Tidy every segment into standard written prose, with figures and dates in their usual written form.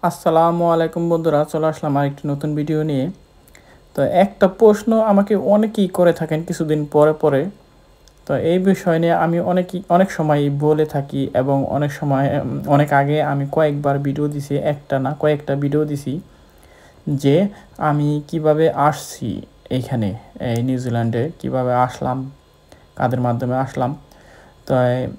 আসসালামু আলাইকুম বন্ধুরা, চলে আসলাম আরেকটি নতুন ভিডিও নিয়ে। তো একটা প্রশ্ন আমাকে অনেকেই করে থাকেন কিছুদিন পরে পরে। তো এই বিষয় নিয়ে আমি অনেক সময় বলে থাকি এবং অনেক সময় অনেক আগে আমি কয়েকবার ভিডিও দিছি, একটা না কয়েকটা ভিডিও দিছি যে আমি কিভাবে আসছি এইখানে, এই নিউজিল্যান্ডে কিভাবে আসলাম, কাদের মাধ্যমে আসলাম। তো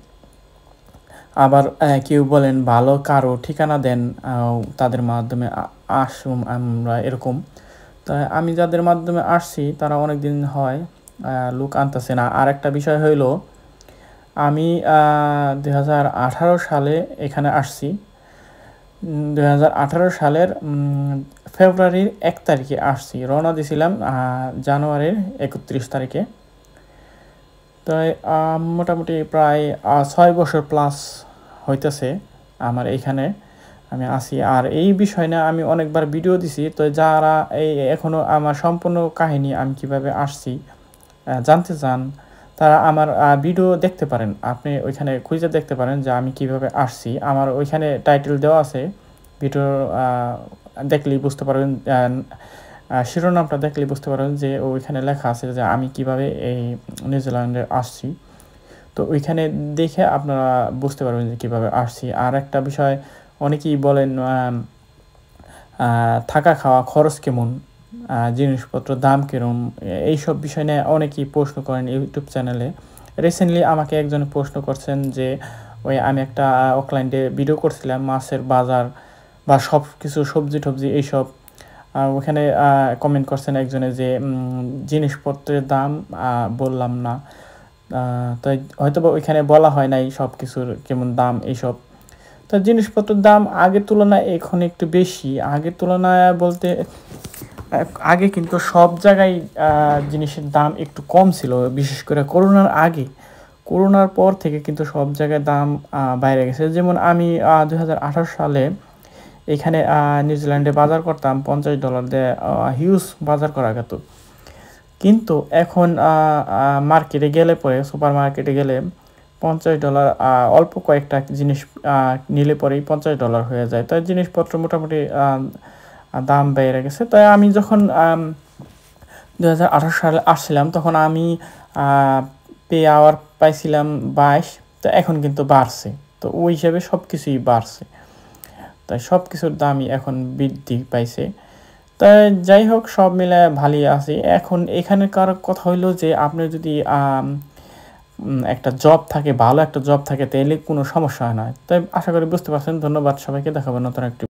আবার কেউ বলেন ভালো কারো ঠিকানা দেন, তাদের মাধ্যমে আসুম আমরা এরকম। তাই আমি যাদের মাধ্যমে আসছি তারা অনেক দিন হয় লোক আনতেছে না। আর একটা বিষয় হইল, আমি 2018 সালে এখানে আসছি। 2018 সালের ফেব্রুয়ারির 1 তারিখে আসছি, রওনা দিয়েছিলাম জানুয়ারির 31 তারিখে। তাই মোটামুটি প্রায় 6 বছর প্লাস হইতেছে আমার এইখানে আমি আসি। আর এই বিষয় নিয়ে আমি অনেকবার ভিডিও দিছি। তো যারা এখনও আমার সম্পূর্ণ কাহিনী আমি কিভাবে আসছি জানতে চান, তারা আমার ভিডিও দেখতে পারেন। আপনি ওইখানে খুঁজে দেখতে পারেন যে আমি কিভাবে আসছি। আমার ওইখানে টাইটেল দেওয়া আছে, ভিডিও দেখলেই বুঝতে পারবেন, শিরোনামটা দেখলেই বুঝতে পারবেন যে ওইখানে লেখা আছে যে আমি কিভাবে এই নিউজিল্যান্ডে আসছি। তো ওইখানে দেখে আপনারা বুঝতে পারবেন যে কীভাবে আসছি। আর একটা বিষয়, অনেকেই বলেন থাকা খাওয়া খরচ কেমন, জিনিসপত্র দাম কীরকম, এইসব বিষয় নিয়ে অনেকেই প্রশ্ন করেন ইউটিউব চ্যানেলে। রিসেন্টলি আমাকে একজন প্রশ্ন করছেন যে আমি একটা অকল্যান্ডে ভিডিও করছিলাম মাছের বাজার বা সব কিছু সবজি টবজি এইসব। ওখানে কমেন্ট করছেন একজনে যে জিনিসপত্রের দাম বললাম না। তাই হয়তো বা ওইখানে বলা হয় নাই সব কিছুর কেমন দাম এইসব। তো জিনিসপত্রের দাম আগের তুলনায় এখন একটু বেশি। আগের তুলনায় বলতে আগে কিন্তু সব জায়গায় জিনিসের দাম একটু কম ছিল, বিশেষ করে করোনার আগে। করোনার পর থেকে কিন্তু সব জায়গায় দাম বাইরে গেছে। যেমন আমি 2018 সালে এখানে নিউজিল্যান্ডে বাজার করতাম $50 দিয়ে, হিউজ বাজার করা যেত। কিন্তু এখন মার্কেটে গেলে পরে, সুপার মার্কেটে গেলে $50 অল্প কয়েকটা জিনিস নিলে পরেই $50 হয়ে যায়। তাই জিনিসপত্র মোটামুটি দাম বেড়ে গেছে। তাই আমি যখন 2018 সালে আসছিলাম তখন আমি পে আওয়ার পাইছিলাম 22। তো এখন কিন্তু বাড়ছে। তো ওই হিসাবে সব কিছুই বাড়ছে। তাই সব কিছুর দামই এখন বৃদ্ধি পাইছে। তাই যাই হোক, সব মিলে ভালোই আছি। এখন এখানকার কথা হইলো যে আপনি যদি একটা জব থাকে, ভালো একটা জব থাকে, তাইলে কোনো সমস্যা হয় না। তাই আশা করি বুঝতে পারছেন। ধন্যবাদ সবাইকে, দেখাবো নতুন একটি